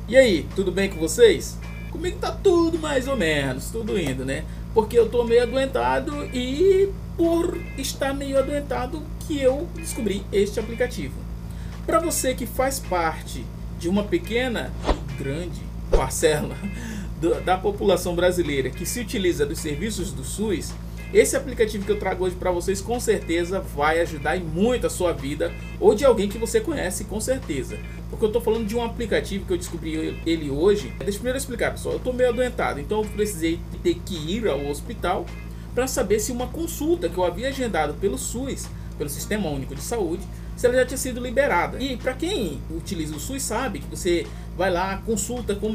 E aí, tudo bem com vocês? Comigo tá tudo mais ou menos, tudo indo, né? Porque eu tô meio adoentado e por estar meio adoentado que eu descobri este aplicativo. Para você que faz parte de uma pequena, grande parcela da população brasileira que se utiliza dos serviços do SUS, esse aplicativo que eu trago hoje para vocês com certeza vai ajudar em muito a sua vida ou de alguém que você conhece, com certeza. Porque eu estou falando de um aplicativo que eu descobri ele hoje. Deixa eu primeiro explicar, pessoal. Eu estou meio adoentado, então eu precisei ter que ir ao hospital para saber se uma consulta que eu havia agendado pelo SUS, pelo Sistema Único de Saúde, se ela já tinha sido liberada. E para quem utiliza o SUS sabe que você vai lá, consulta com o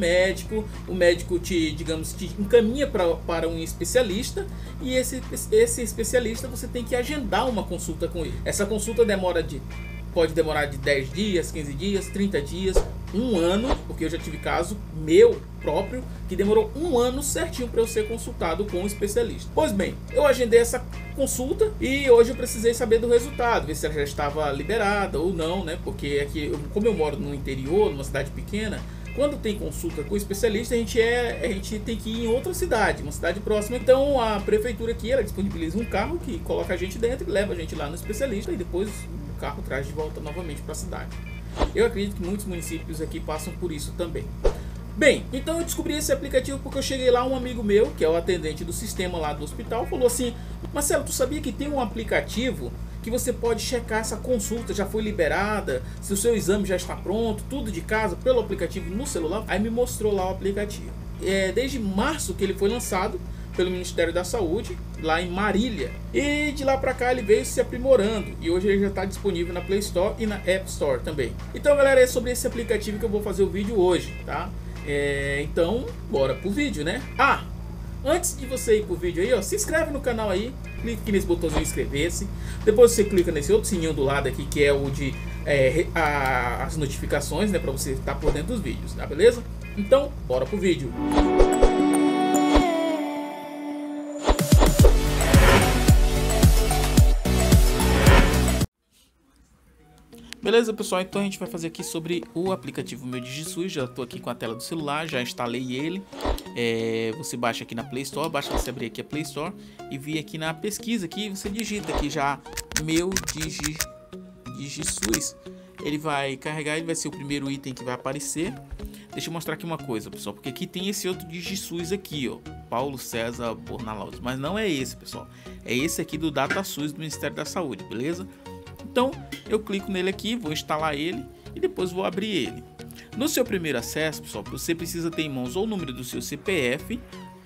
médico te, digamos, te encaminha para um especialista e esse especialista você tem que agendar uma consulta com ele. Essa consulta pode demorar de 10 dias, 15 dias, 30 dias, um ano, porque eu já tive caso meu próprio que demorou um ano certinho para eu ser consultado com um especialista. Pois bem, eu agendei essa consulta e hoje eu precisei saber do resultado, ver se ela já estava liberada ou não, né? Porque aqui, como eu moro no interior, numa cidade pequena, quando tem consulta com o especialista, a gente tem que ir em outra cidade, uma cidade próxima. Então a prefeitura aqui, ela disponibiliza um carro que coloca a gente dentro e leva a gente lá no especialista e depois o carro traz de volta novamente para a cidade. Eu acredito que muitos municípios aqui passam por isso também. Bem, então eu descobri esse aplicativo porque eu cheguei lá, um amigo meu, que é o atendente do sistema lá do hospital, falou assim: Marcelo, tu sabia que tem um aplicativo que você pode checar essa consulta, já foi liberada, se o seu exame já está pronto, tudo de casa, pelo aplicativo no celular? Aí me mostrou lá o aplicativo. Desde março que ele foi lançado pelo Ministério da Saúde, lá em Marília. E de lá pra cá ele veio se aprimorando. E hoje ele já está disponível na Play Store e na App Store também. Então galera, é sobre esse aplicativo que eu vou fazer o vídeo hoje, tá? Então, bora pro vídeo, né? Antes de você ir pro vídeo aí, ó, se inscreve no canal aí, clica aqui nesse botãozinho inscrever-se. Depois você clica nesse outro sininho do lado aqui, que é o de as notificações, né? Pra você estar por dentro dos vídeos, tá beleza? Então, bora pro vídeo. Beleza, pessoal, então a gente vai fazer aqui sobre o aplicativo meu DigiSUS. Já estou aqui com a tela do celular, já instalei ele. Você baixa aqui na Play Store, basta você abrir aqui a Play Store e vir aqui na pesquisa aqui, você digita aqui já meu DigiSUS. Ele vai carregar, ele vai ser o primeiro item que vai aparecer. Deixa eu mostrar aqui uma coisa, pessoal, porque aqui tem esse outro DigiSUS aqui, ó, Paulo César Bornalaudes, mas não é esse, pessoal. É esse aqui do DataSUS do Ministério da Saúde, beleza? Então eu clico nele aqui, vou instalar ele e depois vou abrir ele. No seu primeiro acesso, pessoal, você precisa ter em mãos ou o número do seu CPF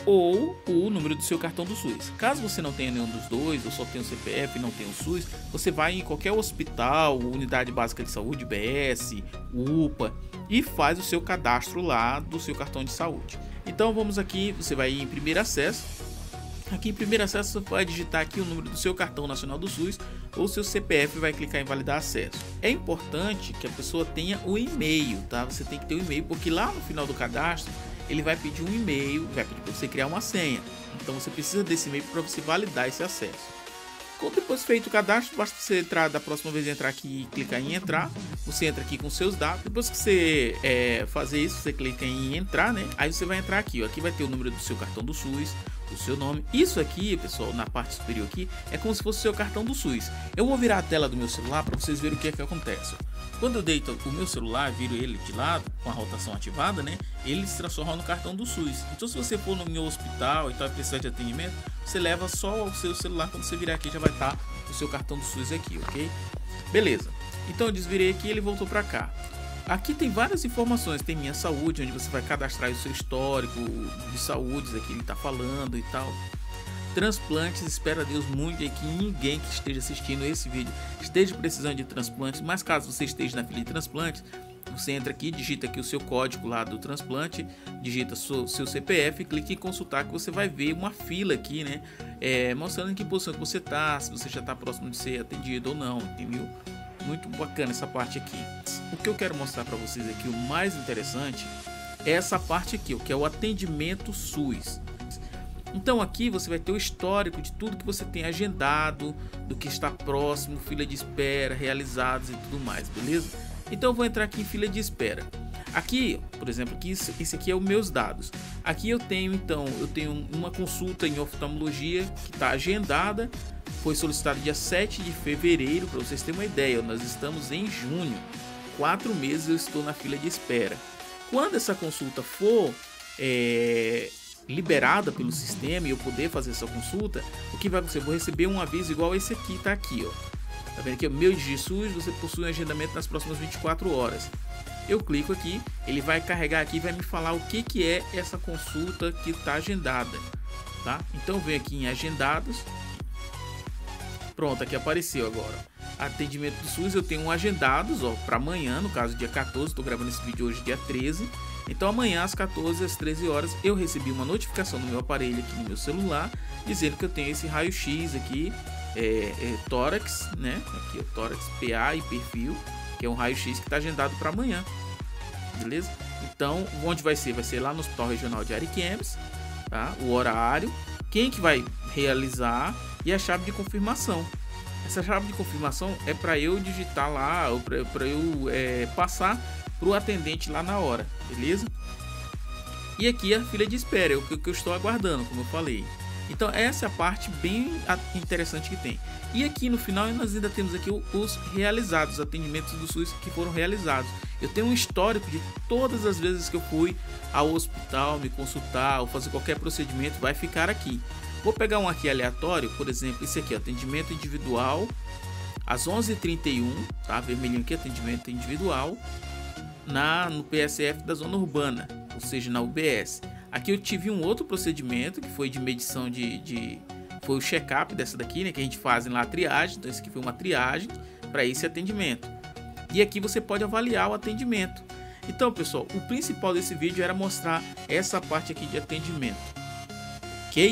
ou o número do seu cartão do SUS. Caso você não tenha nenhum dos dois, ou só tenha o CPF e não tenha o SUS, você vai em qualquer hospital, unidade básica de saúde, UBS, UPA, e faz o seu cadastro lá do seu cartão de saúde. Então vamos aqui, você vai em primeiro acesso. Aqui em primeiro acesso você vai digitar aqui o número do seu cartão nacional do SUS ou seu CPF e vai clicar em validar acesso. É importante que a pessoa tenha o e-mail, tá? Você tem que ter o e-mail porque lá no final do cadastro ele vai pedir um e-mail, vai pedir para você criar uma senha. Então você precisa desse e-mail para você validar esse acesso. Depois feito o cadastro, basta você entrar, da próxima vez entrar aqui e clicar em entrar. Você entra aqui com seus dados. Depois que você fazer isso, você clica em entrar, né? Aí você vai entrar aqui, ó. Aqui vai ter o número do seu cartão do SUS, o seu nome. Isso aqui, pessoal, na parte superior aqui, é como se fosse o seu cartão do SUS. Eu vou virar a tela do meu celular para vocês verem o que é que acontece. Quando eu deito o meu celular, viro ele de lado, com a rotação ativada, né? Ele se transforma no cartão do SUS. Então se você for no hospital e tal, precisar de atendimento, você leva só o seu celular. Quando você virar aqui, já vai estar o seu cartão do SUS aqui, ok? Beleza. Então eu desvirei aqui e ele voltou para cá. Aqui tem várias informações, tem minha saúde, onde você vai cadastrar o seu histórico de saúdes, aqui ele está falando e tal. Transplantes, espero a Deus muito que ninguém que esteja assistindo esse vídeo esteja precisando de transplantes, mas caso você esteja na fila de transplantes, você entra aqui, digita aqui o seu código lá do transplante, digita seu CPF, clique em consultar que você vai ver uma fila aqui, né? Mostrando em que posição que você está, se você já está próximo de ser atendido ou não, entendeu? Muito bacana essa parte aqui. O que eu quero mostrar para vocês aqui, o mais interessante, é essa parte aqui, que é o atendimento SUS. Então aqui você vai ter o histórico de tudo que você tem agendado, do que está próximo, fila de espera, realizados e tudo mais, beleza? Então eu vou entrar aqui em fila de espera. Aqui, por exemplo, aqui, esse aqui é os meus dados. Aqui eu tenho então, uma consulta em oftalmologia que está agendada, foi solicitada dia 7 de fevereiro, para vocês terem uma ideia, nós estamos em junho, 4 meses eu estou na fila de espera. Quando essa consulta for liberada pelo sistema e eu poder fazer essa consulta, o que vai acontecer? Eu vou receber um aviso igual esse aqui, tá aqui, ó. Tá vendo aqui? O meu DigiSUS, você possui um agendamento nas próximas 24 horas. Eu clico aqui, ele vai carregar aqui e vai me falar o que é essa consulta que está agendada, tá? Então eu venho aqui em agendados. Pronto, aqui apareceu agora. Atendimento do SUS, eu tenho um agendados, ó, para amanhã, no caso dia 14, estou gravando esse vídeo hoje dia 13. Então amanhã às 14 às 13 horas eu recebi uma notificação no meu aparelho aqui no meu celular, dizendo que eu tenho esse raio-x aqui, tórax, né? Aqui o tórax PA e perfil, que é um raio-x que está agendado para amanhã, beleza? Então, onde vai ser? Vai ser lá no Hospital Regional de Ariquemes, tá? O horário, quem que vai realizar e a chave de confirmação. Essa chave de confirmação é para eu digitar lá, ou para eu passar para o atendente lá na hora, beleza? E aqui a fila de espera, é o que eu estou aguardando, como eu falei. Então essa é a parte bem interessante que tem. E aqui no final nós ainda temos aqui os realizados, os atendimentos do SUS que foram realizados. Eu tenho um histórico de todas as vezes que eu fui ao hospital me consultar ou fazer qualquer procedimento, vai ficar aqui. Vou pegar um aqui aleatório, por exemplo, esse aqui, atendimento individual, às 11h31, tá? Vermelhinho aqui, atendimento individual, no PSF da zona urbana, ou seja, na UBS. Aqui eu tive um outro procedimento que foi de medição foi o check-up dessa daqui, né? Que a gente faz lá a triagem, então esse aqui foi uma triagem para esse atendimento. E aqui você pode avaliar o atendimento. Então, pessoal, o principal desse vídeo era mostrar essa parte aqui de atendimento, ok?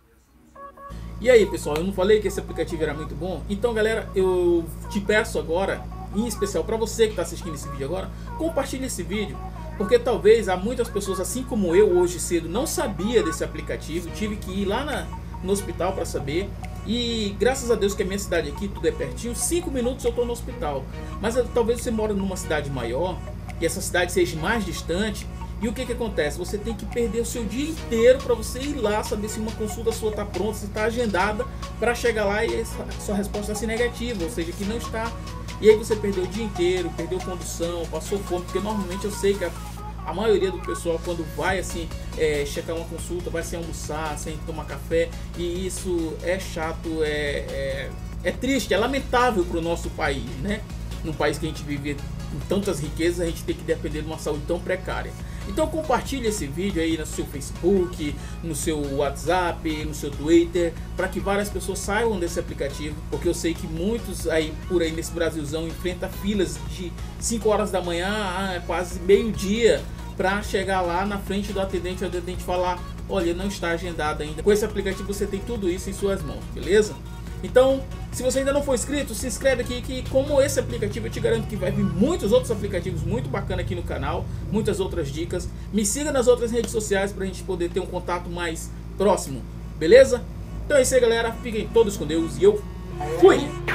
E aí, pessoal, eu não falei que esse aplicativo era muito bom? Então, galera, eu te peço agora, em especial para você que está assistindo esse vídeo agora, compartilhe esse vídeo, porque talvez há muitas pessoas, assim como eu hoje cedo, não sabia desse aplicativo, tive que ir lá no hospital para saber, e graças a Deus que a minha cidade aqui, tudo é pertinho, 5 minutos eu estou no hospital. Mas talvez você mora numa cidade maior, e essa cidade seja mais distante, e o que acontece? Você tem que perder o seu dia inteiro para você ir lá saber se uma consulta sua está pronta, se está agendada, para chegar lá e a sua resposta está negativa, ou seja, que não está. E aí você perdeu o dia inteiro, perdeu condução, passou fome, porque normalmente eu sei que a maioria do pessoal quando vai assim checar uma consulta, vai sem almoçar, sem tomar café, e isso é chato, é triste, é lamentável para o nosso país, né? Num país que a gente vive com tantas riquezas, a gente tem que depender de uma saúde tão precária. Então compartilhe esse vídeo aí no seu Facebook, no seu WhatsApp, no seu Twitter, para que várias pessoas saibam desse aplicativo, porque eu sei que muitos aí por aí nesse Brasilzão enfrentam filas de 5 horas da manhã a quase meio-dia para chegar lá na frente do atendente, o atendente falar: olha, não está agendado ainda. Com esse aplicativo você tem tudo isso em suas mãos, beleza? Então, se você ainda não for inscrito, se inscreve aqui, que como esse aplicativo eu te garanto que vai vir muitos outros aplicativos muito bacanas aqui no canal, muitas outras dicas. Me siga nas outras redes sociais para a gente poder ter um contato mais próximo, beleza? Então é isso aí, galera, fiquem todos com Deus e eu fui!